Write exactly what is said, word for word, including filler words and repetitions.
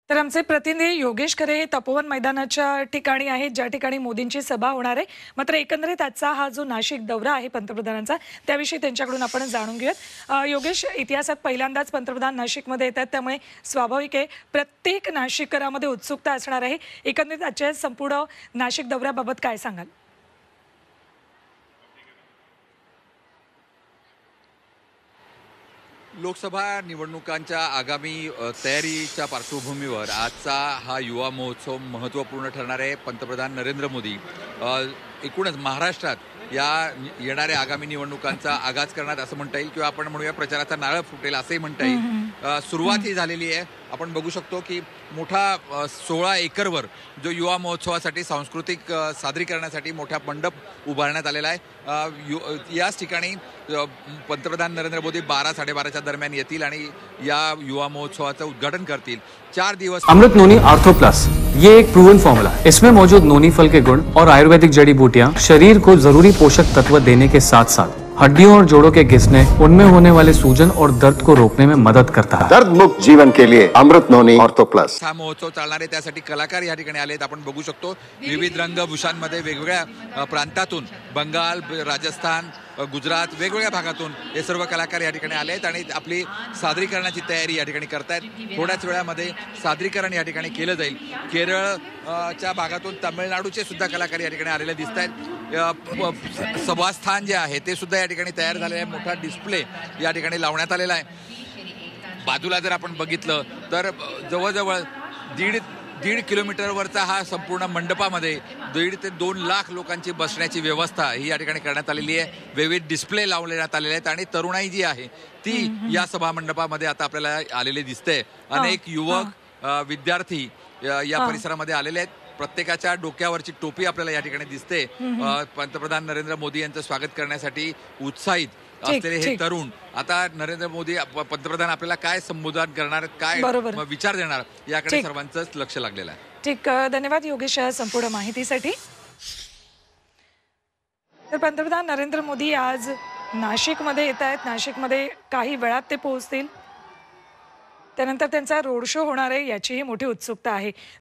तर आमचे प्रतिनिधी योगेश खरे हे तपोवन मैदानाच्या ठिकाणी आहेत, ज्या ठिकाणी मोदींची सभा होणार आहे. मात्र एकंदरीत आजचा हा जो नाशिक दौरा आहे पंतप्रधानांचा, त्याविषयी त्यांच्याकडून आपण जाणून घेऊयात. अ, योगेश, इतिहासात पहिल्यांदाच पंतप्रधान नाशिकमध्ये येतात, त्यामुळे स्वाभाविक आहे प्रत्येक नाशिककरामध्ये उत्सुकता असणार आहे. एकंदरीत आजच्या संपूर्ण नाशिक दौऱ्याबाबत काय सांगाल? लोकसभा निवडणुकांच्या आगामी अ, तयारीच्या पार्श्वभूमीवर आजचा हा युवा महोत्सव महत्त्वपूर्ण ठरणार आहे. पंतप्रधान नरेंद्र मोदी अ, एकूणच महाराष्ट्रात या येणाऱ्या आगामी निवडणुकांचा आगाज करणार असं म्हणता येईल, किंवा आपण म्हणूया प्रचाराचा नारळ फुटेल असंही म्हणता येईल. अ, सुरुवात ही झालेली आहे. आपण बघू शकतो की मोठा अ, सोळा एकरवर जो युवा महोत्सवासाठी सांस्कृतिक अ, सादरीकरणासाठी मोठा मंडप उभारण्यात आलेला आहे. अ, यु अ, याच ठिकाणी अ, पंतप्रधान नरेंद्र मोदी बारा साडेबाराच्या दरम्यान येतील आणि या युवा महोत्सवाचं उद्घाटन करतील. चार दिवस अमृत नोनी आर्थो प्लस, ये एक प्रूवन फॉर्मूला है। इसमें मौजूद नोनी फल के गुण और आयुर्वेदिक जड़ी बूटियां शरीर को जरूरी पोषक तत्व देने के साथ साथ हड्डियों और जोड़ों के घिसने, उनमें होने वाले सूजन और दर्द को रोकने में मदद करता है। दर्द मुक्त जीवन के लिए अमृत नोनी ऑर्थो प्लस। हा महोत्सव चालणार आहे, त्यासाठी कलाकार या ठिकाणी आलेत. आपण बघू शकतो विविध रंगभूषांमध्ये वेगवेगळ्या अ, प्रांतातून, बंगाल, ब- राजस्थान, अ, गुजरात, वेगवेगळ्या भागातून हे सर्व कलाकार या ठिकाणी आले आहेत आणि आपली सादरीकरणाची तयारी या ठिकाणी करतायत. थोड्याच वेळामध्ये सादरीकरण या ठिकाणी केलं जाईल. केरळ अ, च्या भागातून तामिळनाडूचे सुद्धा कलाकार या ठिकाणी आलेले दिसत आहेत. सभास्थान जे आहे ते सुद्धा या ठिकाणी तयार झालेलं आहे. मोठा डिस्प्ले या ठिकाणी लावण्यात आलेला आहे. बाजूला जर आपण बघितलं तर जवळजवळ दीड दीड किलोमीटरवरचा हा संपूर्ण मंडपामध्ये दीड ते दोन लाख लोकांची बसण्याची व्यवस्था ही या ठिकाणी करण्यात आलेली आहे. विविध डिस्प्ले लावण्यात आलेले आहेत आणि तरुणाई जी आहे ती या सभा मंडपामध्ये आता आपल्याला आलेली दिसते. अनेक युवक, अ, विद्यार्थी अ, या परिसरामध्ये आलेले आहेत. प्रत्येकाच्या डोक्यावरची टोपी आपल्याला या ठिकाणी दिसते. अ, पंतप्रधान नरेंद्र मोदी यांचं स्वागत करण्यासाठी उत्साहित असलेले हे ठीक. तरुण आता नरेंद्र मोदी प- पंतप्रधान आपल्याला काय संबोधन करणार, काय बरोबर. म- विचार देणार याकडे ठीक. सर्वांचंच लक्ष लागलेलं आहे. ठीक, अ, धन्यवाद योगेश या संपूर्ण माहितीसाठी. तर पंतप्रधान नरेंद्र मोदी आज नाशिकमध्ये येत आहेत. नाशिकमध्ये काही वेळात ते पोहोचतील. त्यानंतर त्यांचा रोड शो होणार आहे, याचीही मोठी उत्सुकता आहे.